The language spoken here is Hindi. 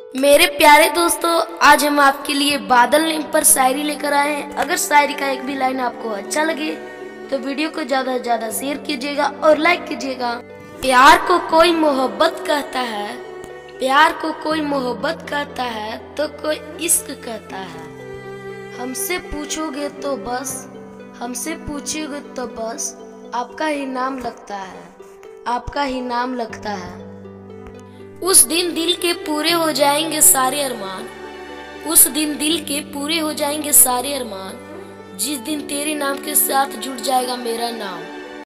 मेरे प्यारे दोस्तों, आज हम आपके लिए बादल नेम पर शायरी लेकर आए हैं। अगर शायरी का एक भी लाइन आपको अच्छा लगे तो वीडियो को ज्यादा से ज्यादा शेयर कीजिएगा और लाइक कीजिएगा। प्यार को कोई मोहब्बत कहता है, प्यार को कोई मोहब्बत कहता है तो कोई इश्क कहता है। हमसे पूछोगे तो बस, हमसे पूछोगे तो बस आपका ही नाम लगता है, आपका ही नाम लगता है। उस दिन दिल के पूरे हो जाएंगे सारे अरमान, उस दिन दिल के पूरे हो जाएंगे सारे अरमान, जिस दिन तेरे नाम के साथ जुड़ जाएगा मेरा नाम।